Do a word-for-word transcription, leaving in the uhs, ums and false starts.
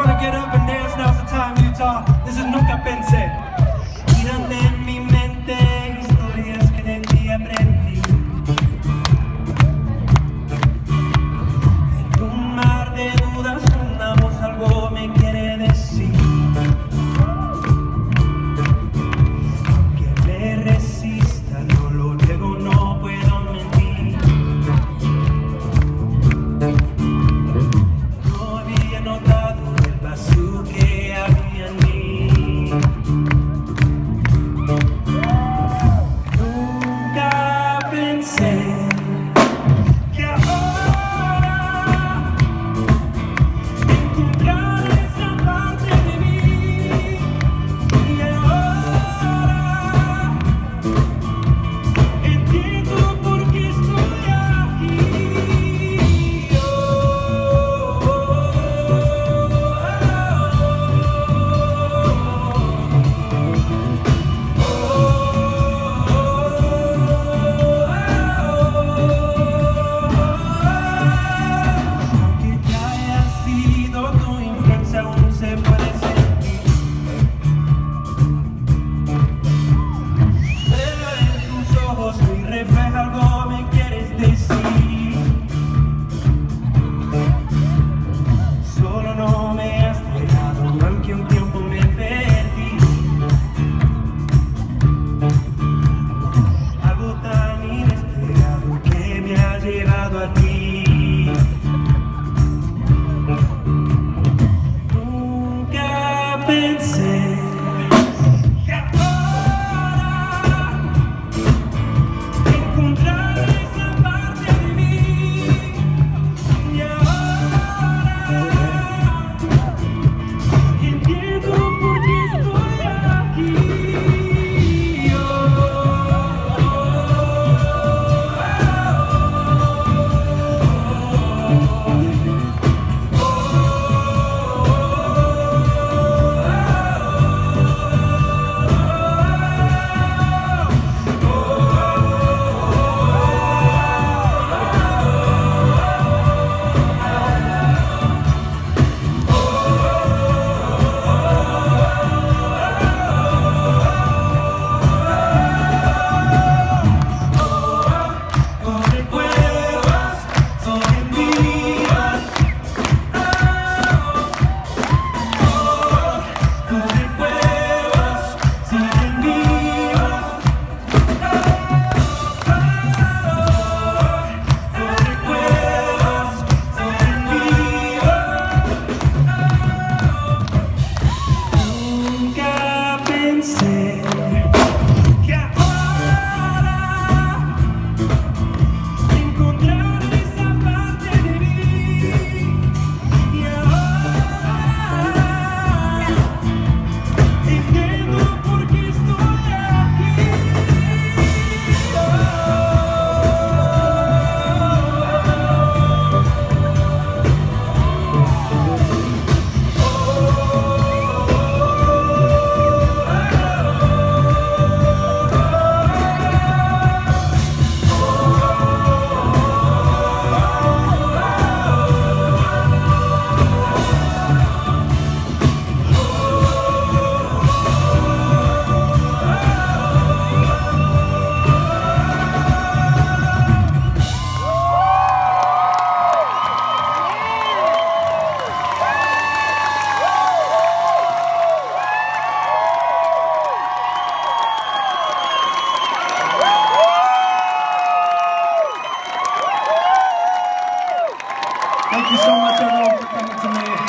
wanna get up and dance, now's the time, Utah. This is Nunca Pensé. Giran en mi mente historias que de ti aprendí. En un mar de dudas una voz algo me quiere decir. Aunque me resista, no lo niego, no puedo mentir. No había notado el vacío que había en mí. Nunca pensé que ahora encontrar esa parte de mí. Y ahora entiendo por qué estoy aquí. Oh, oh, aunque ya haya sido tu influencia, aún se puede sentir. Veo en tus ojos y refleja algo me quieres decir. Solo no me has dejado, aunque un tiempo me perdí. Algo tan inesperado que me ha llevado a ti. Nunca pensé que ahora encontrar esa parte de mí. Y ahora entiendo por qué estoy aquí. Oh, los recuerdos siguen vivos. Los recuerdos siguen vivos. Los recuerdos siguen vivos. Nunca pensé que ahora encontrar esa parte de mí. Y ahora entiendo por qué estoy aquí. Thank you so much, everyone, for coming to me.